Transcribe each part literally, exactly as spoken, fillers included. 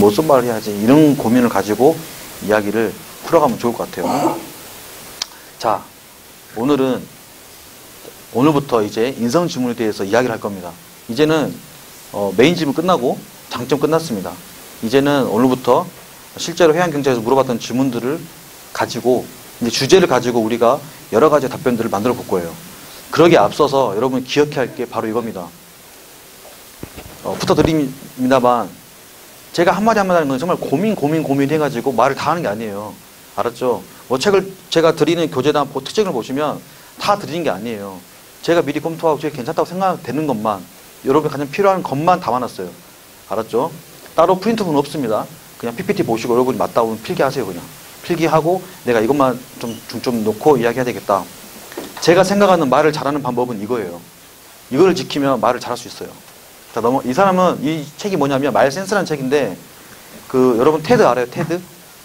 무슨 말을 해야지, 이런 고민을 가지고 이야기를 풀어가면 좋을 것 같아요. 자, 오늘은 오늘부터 이제 인성 지문에 대해서 이야기를 할 겁니다. 이제는 어, 메인 지문 끝나고 장점 끝났습니다. 이제는 오늘부터 실제로 해양경찰에서 물어봤던 질문들을 가지고 이제 주제를 가지고 우리가 여러 가지 답변들을 만들어 볼 거예요. 그러기에 앞서서 여러분 기억해야 할 게 바로 이겁니다. 어, 부탁드립니다만 제가 한마디 한마디 하는 건 정말 고민 고민 고민 해가지고 말을 다 하는 게 아니에요. 알았죠? 뭐 책을 제가 드리는 교재나 특징을 보시면 다 드리는 게 아니에요. 제가 미리 검토하고 제가 괜찮다고 생각되는 것만, 여러분이 가장 필요한 것만 담아놨어요. 알았죠? 따로 프린트본은 없습니다. 그냥 피피티 보시고 여러분이 맞다 보면 필기하세요. 그냥 필기하고 내가 이것만 좀 중점 놓고 이야기해야 되겠다. 제가 생각하는 말을 잘하는 방법은 이거예요. 이거를 지키면 말을 잘할 수 있어요. 자, 넘어. 이 사람은 이 책이 뭐냐면 말센스라는 책인데, 그 여러분 테드 알아요? 테드?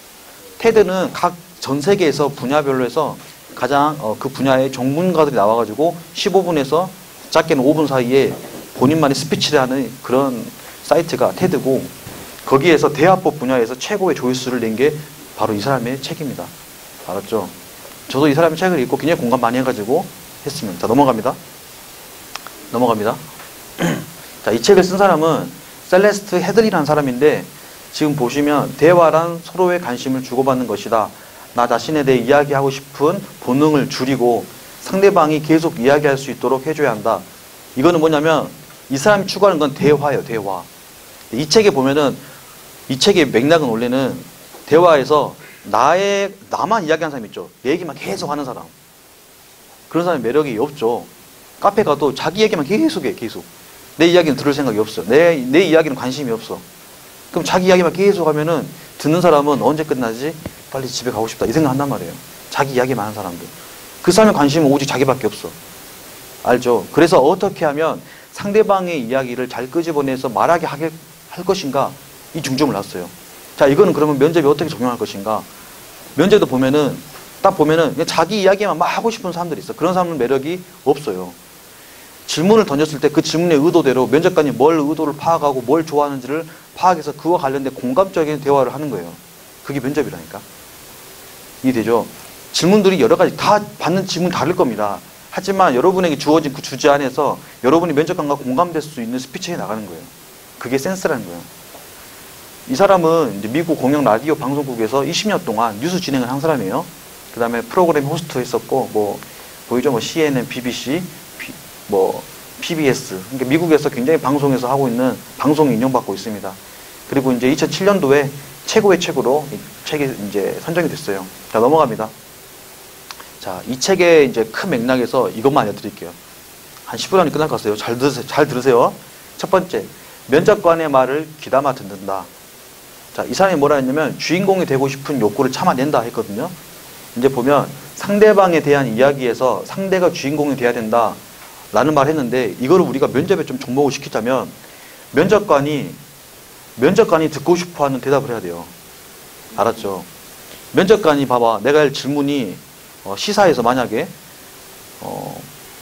테드는 각 전 세계에서 분야별로 해서 가장 어, 그 분야의 전문가들이 나와가지고 십오 분에서 짧게는 오 분 사이에 본인만의 스피치를 하는 그런 사이트가 테드고, 거기에서 대화법 분야에서 최고의 조회수를 낸 게 바로 이 사람의 책입니다. 알았죠? 저도 이 사람의 책을 읽고 굉장히 공감 많이 해가지고 했습니다. 자, 넘어갑니다. 넘어갑니다. 자, 이 책을 쓴 사람은 셀레스트 헤들리라는 사람인데, 지금 보시면 대화란 서로의 관심을 주고받는 것이다. 나 자신에 대해 이야기하고 싶은 본능을 줄이고 상대방이 계속 이야기할 수 있도록 해줘야 한다. 이거는 뭐냐면 이 사람이 추구하는 건 대화예요. 대화. 이 책에 보면은 이 책의 맥락은 원래는 대화에서 나의 나만 이야기하는 사람 있죠. 내 얘기만 계속 하는 사람. 그런 사람의 매력이 없죠. 카페 가도 자기 얘기만 계속 해. 계속. 내 이야기는 들을 생각이 없어. 내, 내 이야기는 관심이 없어. 그럼 자기 이야기만 계속 하면은 듣는 사람은 언제 끝나지? 빨리 집에 가고 싶다. 이 생각 한단 말이에요. 자기 이야기만 하는 사람들. 그 사람의 관심은 오직 자기밖에 없어. 알죠? 그래서 어떻게 하면 상대방의 이야기를 잘 끄집어내서 말하게 하게 할 것인가? 이 중점을 놨어요. 자, 이거는 그러면 면접에 어떻게 적용할 것인가? 면접도 보면은, 딱 보면은 그냥 자기 이야기만 막 하고 싶은 사람들이 있어. 그런 사람은 매력이 없어요. 질문을 던졌을 때 그 질문의 의도대로 면접관이 뭘 의도를 파악하고 뭘 좋아하는지를 파악해서 그와 관련된 공감적인 대화를 하는 거예요. 그게 면접이라니까. 이해되죠? 질문들이 여러 가지, 다 받는 질문 다를 겁니다. 하지만 여러분에게 주어진 그 주제 안에서 여러분이 면접관과 공감될 수 있는 스피치에 나가는 거예요. 그게 센스라는 거예요. 이 사람은 이제 미국 공영 라디오 방송국에서 이십 년 동안 뉴스 진행을 한 사람이에요. 그 다음에 프로그램 호스트 했었고, 뭐, 보이죠? 뭐, 씨엔엔, 비비씨, 피, 뭐, 피비에스. 그러니까 미국에서 굉장히 방송에서 하고 있는 방송이 인용받고 있습니다. 그리고 이제 이천칠 년도에 최고의 책으로 이 책이 이제 선정이 됐어요. 자, 넘어갑니다. 자, 이 책의 이제 큰 맥락에서 이것만 알려드릴게요. 한 십 분 안에 끝날 것 같아요. 잘 들으세요. 잘 들으세요. 첫 번째, 면접관의 말을 귀담아 듣는다. 자, 이 사람이 뭐라 했냐면 주인공이 되고 싶은 욕구를 참아낸다 했거든요. 이제 보면 상대방에 대한 이야기에서 상대가 주인공이 돼야 된다 라는 말 했는데, 이거를 우리가 면접에 좀 접목을 시키자면 면접관이 면접관이 듣고 싶어하는 대답을 해야 돼요. 알았죠? 면접관이 봐봐, 내가 할 질문이 어, 시사에서 만약에 어,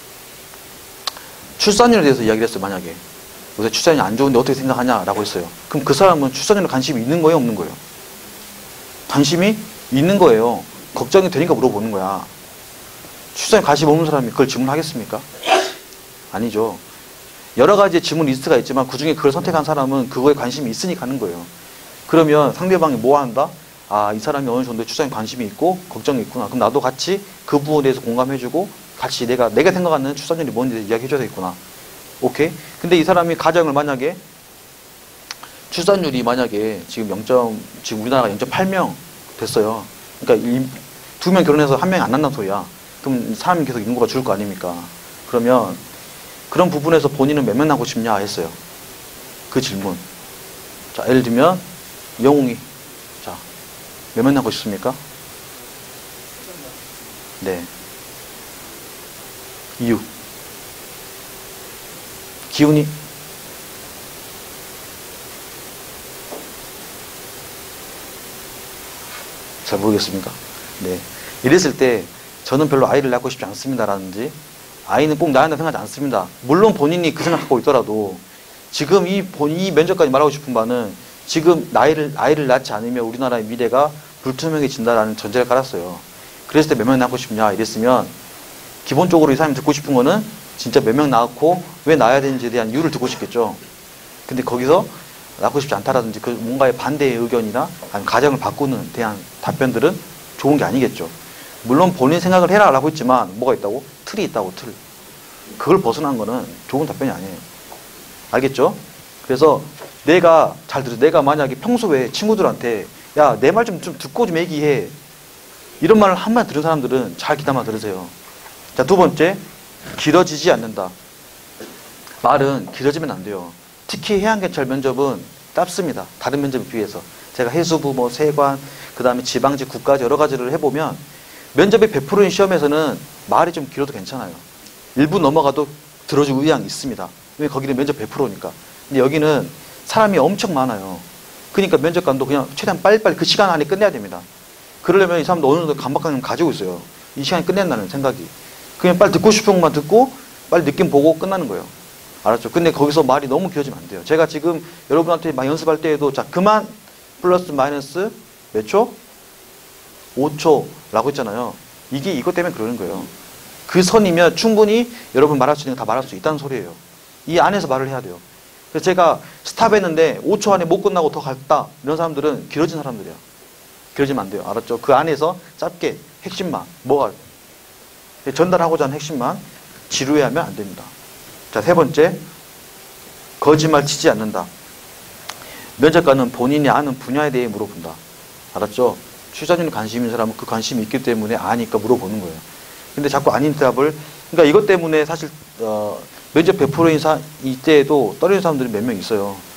출산율에 대해서 이야기를 했어요. 만약에 요새 출산이 안 좋은데 어떻게 생각하냐라고 했어요. 그럼 그 사람은 출산율에 관심이 있는 거예요, 없는 거예요? 관심이 있는 거예요. 걱정이 되니까 물어보는 거야. 출산에 관심 없는 사람이 그걸 질문하겠습니까? 아니죠. 여러 가지 질문 리스트가 있지만 그 중에 그걸 선택한 사람은 그거에 관심이 있으니까 하는 거예요. 그러면 상대방이 뭐 한다? 아, 이 사람이 어느 정도 출산에 관심이 있고 걱정이 있구나. 그럼 나도 같이 그 부분에 대해서 공감해주고 같이 내가 내가 생각하는 출산율이 뭔지 이야기해줘야 되겠구나. 오케이? 근데 이 사람이 가정을 만약에 출산율이 만약에 지금 영. 지금 우리나라가 영 점 팔 명 됐어요. 그러니까 두 명 결혼해서 한 명이 안 난다는 소리야. 그럼 사람이 계속 인구가 줄을 거 아닙니까? 그러면 그런 부분에서 본인은 몇 명 낳고 싶냐 했어요. 그 질문. 자, 예를 들면 영웅이 자, 몇 명 낳고 싶습니까? 네. 이유. 기훈이. 잘 모르겠습니까? 네. 이랬을 때 저는 별로 아이를 낳고 싶지 않습니다라든지, 아이는 꼭 낳아야 한다 생각하지 않습니다. 물론 본인이 그 생각 갖고 있더라도 지금 이, 본, 이 면접관이 말하고 싶은 바는 지금 나이를, 아이를 낳지 않으면 우리나라의 미래가 불투명해진다라는 전제를 깔았어요. 그랬을 때 몇 명 낳고 싶냐 이랬으면 기본적으로 이 사람이 듣고 싶은 거는 진짜 몇 명 낳고 왜 낳아야 되는지에 대한 이유를 듣고 싶겠죠. 근데 거기서 낳고 싶지 않다라든지 그 뭔가의 반대의 의견이나 아니면 가정을 바꾸는 대한 답변들은 좋은 게 아니겠죠. 물론 본인 생각을 해라 라고 했지만 뭐가 있다고? 틀이 있다고, 틀. 그걸 벗어난 거는 좋은 답변이 아니에요. 알겠죠? 그래서 내가, 잘 들으세요. 내가 만약에 평소에 친구들한테 야, 내 말 좀 좀 듣고 좀 얘기해. 이런 말을 한 번 들은 사람들은 잘 귀담아 들으세요. 자, 두 번째, 길어지지 않는다. 말은 길어지면 안 돼요. 특히 해양경찰 면접은 짧습니다. 다른 면접에 비해서. 제가 해수부, 뭐 세관, 그 다음에 지방지, 국가지 여러 가지를 해보면 면접의 백 퍼센트인 시험에서는 말이 좀 길어도 괜찮아요. 일부 넘어가도 들어줄 의향이 있습니다. 왜 거기는 면접 백 퍼센트니까. 근데 여기는 사람이 엄청 많아요. 그러니까 면접관도 그냥 최대한 빨리빨리 그 시간 안에 끝내야 됩니다. 그러려면 이 사람도 어느 정도 강박관념을 가지고 있어요. 이 시간에 끝낸다는 생각이. 그냥 빨리 듣고 싶은 것만 듣고 빨리 느낌 보고 끝나는 거예요. 알았죠? 근데 거기서 말이 너무 길어지면 안 돼요. 제가 지금 여러분한테 막 연습할 때에도 자, 그만 플러스 마이너스 몇 초? 오 초라고 했잖아요. 이게 이것 때문에 그러는 거예요. 그 선이면 충분히 여러분 말할 수 있는 거 다 말할 수 있다는 소리예요. 이 안에서 말을 해야 돼요. 그래서 제가 스탑했는데 오 초 안에 못 끝나고 더 갔다. 이런 사람들은 길어진 사람들이에요. 길어지면 안 돼요. 알았죠? 그 안에서 짧게 핵심만, 뭐가 전달하고자 하는 핵심만 지루해하면 안 됩니다. 자, 세 번째, 거짓말 치지 않는다. 면접관은 본인이 아는 분야에 대해 물어본다. 알았죠? 취사진에 관심 있는 사람은 그 관심이 있기 때문에 아니까 물어보는 거예요. 근데 자꾸 아닌 대답을, 그러니까 이것 때문에 사실 어, 면접 백 퍼센트인 사, 이때에도 떨어진 사람들이 몇 명 있어요.